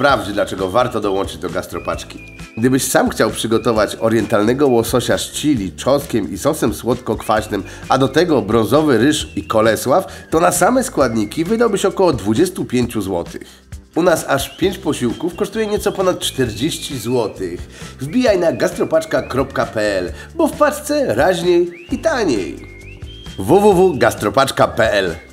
sprawdź, dlaczego warto dołączyć do Gastropaczki. Gdybyś sam chciał przygotować orientalnego łososia z chili, czosnkiem i sosem słodko-kwaśnym, a do tego brązowy ryż i kolesław, to na same składniki wydałbyś około 25 zł. U nas aż 5 posiłków kosztuje nieco ponad 40 zł. Wbijaj na gastropaczka.pl, bo w paczce raźniej i taniej. www.gastropaczka.pl